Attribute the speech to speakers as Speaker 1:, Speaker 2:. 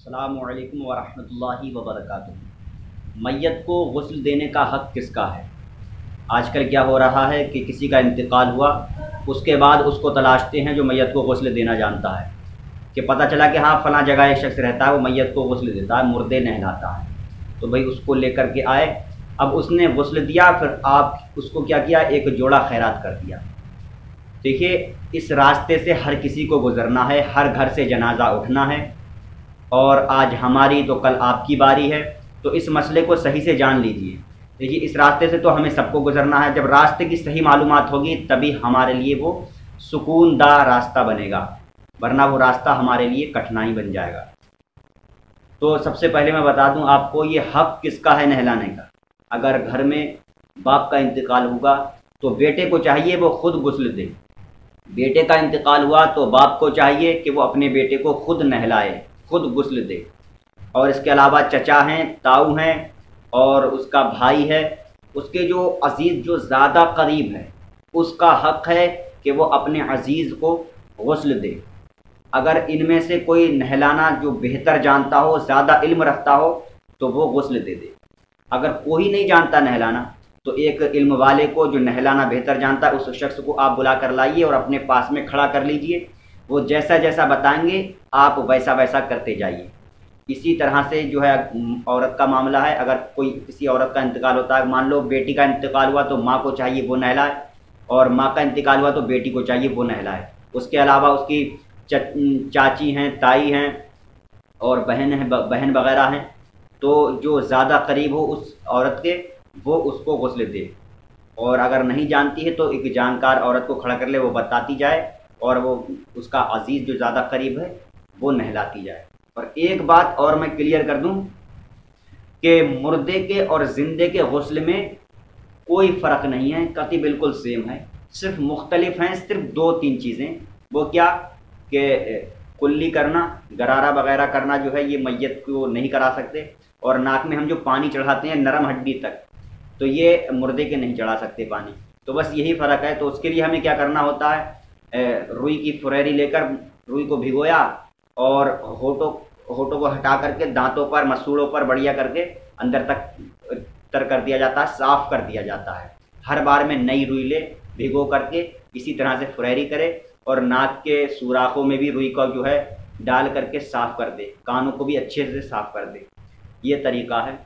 Speaker 1: अस्सलामुअलैकुम वरहमतुल्लाहि वबरकातुहू। मैयत को गुस्ल देने का हक़ किसका है? आजकल क्या हो रहा है कि किसी का इंतकाल हुआ, उसके बाद उसको तलाशते हैं जो मैयत को गुस्ल देना जानता है, कि पता चला कि हाँ फ़लाँ जगह एक शख्स रहता है, वो मैयत को गुस्ल देता है, मुर्दे नहलाता है। तो भाई उसको लेकर के आए। अब उसने गुस्ल दिया, फिर आप उसको क्या किया, एक जोड़ा खैरात कर दिया। देखिए, इस रास्ते से हर किसी को गुज़रना है, हर घर से जनाजा उठना है, और आज हमारी तो कल आपकी बारी है। तो इस मसले को सही से जान लीजिए। देखिए, इस रास्ते से तो हमें सबको गुजरना है। जब रास्ते की सही मालूमात होगी तभी हमारे लिए वो सुकूनदार रास्ता बनेगा, वरना वो रास्ता हमारे लिए कठिनाई बन जाएगा। तो सबसे पहले मैं बता दूं आपको, ये हक़ किसका है नहलाने का। अगर घर में बाप का इंतकाल होगा तो बेटे को चाहिए वो खुद गुस्ल दे। बेटे का इंतकाल हुआ तो बाप को चाहिए कि वो अपने बेटे को खुद नहलाए, खुद गुस्ल दे। और इसके अलावा चचा हैं, ताऊ हैं, और उसका भाई है, उसके जो अजीज़ जो ज़्यादा करीब है, उसका हक़ है कि वो अपने अजीज़ को गुस्ल दे। अगर इनमें से कोई नहलाना जो बेहतर जानता हो, ज़्यादा इल्म रखता हो, तो वो गुस्ल दे दे। अगर कोई नहीं जानता नहलाना, तो एक इल्म वाले को जो नहलाना बेहतर जानता है, उस शख्स को आप बुला कर लाइए और अपने पास में खड़ा कर लीजिए। वो जैसा जैसा बताएंगे आप वैसा वैसा करते जाइए। इसी तरह से जो है औरत का मामला है। अगर कोई किसी औरत का इंतकाल होता है, मान लो बेटी का इंतकाल हुआ तो माँ को चाहिए वो नहलाए, और माँ का इंतकाल हुआ तो बेटी को चाहिए वो नहलाए। उसके अलावा उसकी चाची हैं, ताई हैं, और बहन वगैरह हैं। तो जो ज़्यादा करीब हो उस औरत के, वो उसको गुस्ल दे। और अगर नहीं जानती है तो एक जानकार औरत को खड़ा कर ले, वो बताती जाए, और वो उसका अजीज़ जो ज़्यादा करीब है वो नहलाती जाए। और एक बात और मैं क्लियर कर दूं कि मुर्दे के और ज़िंदे के गुस्ल में कोई फ़र्क नहीं है, कति बिल्कुल सेम है। सिर्फ मुख्तलिफ हैं सिर्फ दो तीन चीज़ें। वो क्या कि कुल्ली करना, गरारा वगैरह करना जो है ये मैयत को नहीं करा सकते, और नाक में हम जो पानी चढ़ाते हैं नरम हड्डी तक, तो ये मुर्दे के नहीं चढ़ा सकते पानी। तो बस यही फ़र्क है। तो उसके लिए हमें क्या करना होता है, रुई की फुरैरी लेकर रुई को भिगोया, और होठों को हटा करके दांतों पर, मसूड़ों पर बढ़िया करके अंदर तक तर कर दिया जाता है, साफ़ कर दिया जाता है। हर बार में नई रुई ले, भिगो करके इसी तरह से फुरैरी करे, और नाक के सुराखों में भी रुई का जो है डाल करके साफ़ कर दे, कानों को भी अच्छे से साफ़ कर दे। ये तरीका है।